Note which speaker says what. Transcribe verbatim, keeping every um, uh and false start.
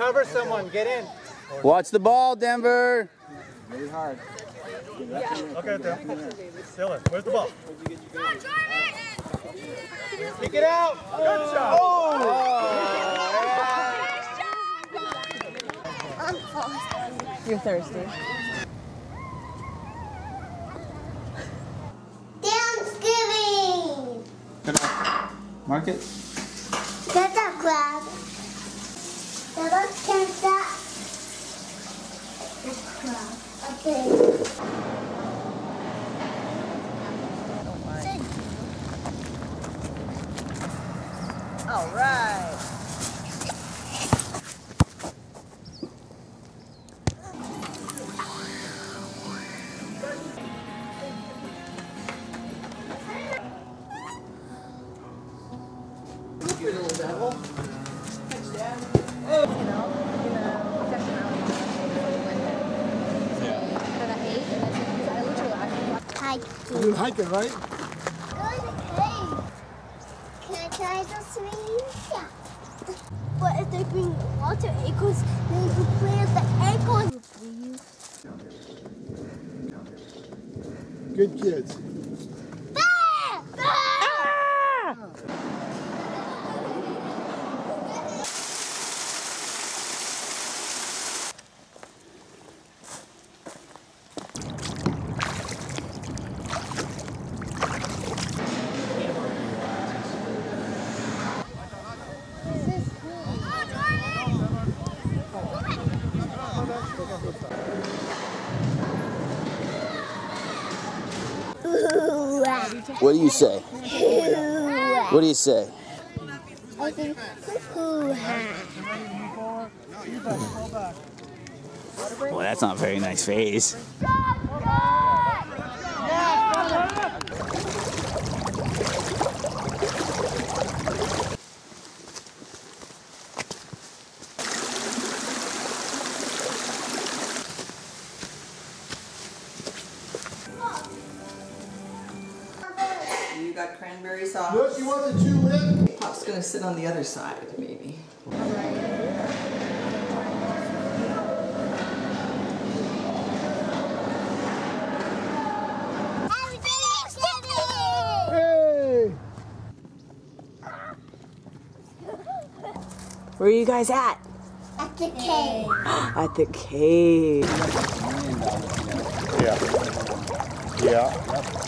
Speaker 1: cover someone. Get in.
Speaker 2: Watch the ball, Denver.
Speaker 3: Very hard.
Speaker 1: Yeah. Okay, there. Dylan, where's the ball? Kick it out. Good shot. Oh.
Speaker 4: Oh. You're thirsty.
Speaker 5: Thanksgiving.
Speaker 3: Mark it.
Speaker 5: Santa Claus. Santa Santa. Okay.
Speaker 4: All right. You little devil. Thanks, Dad. Oh. You know, in a session out for the eight, and I literally
Speaker 5: Hiking.
Speaker 6: You're hiking, right?
Speaker 5: Good. Can I try the swing? Yeah. But if they bring water ankles, then you can play with the ankles.
Speaker 6: Good kids.
Speaker 5: Ah! Ah!
Speaker 2: What do you say? What do you say?
Speaker 5: I think hoo-ha.
Speaker 2: Well, that's not a very nice face.
Speaker 4: You got cranberry sauce.
Speaker 6: Look, you want the two lip?
Speaker 4: Pop's gonna sit on the other side, maybe.
Speaker 6: Hey!
Speaker 4: Where are you guys at?
Speaker 5: At the cave.
Speaker 4: At the cave.
Speaker 1: Yeah. Yeah.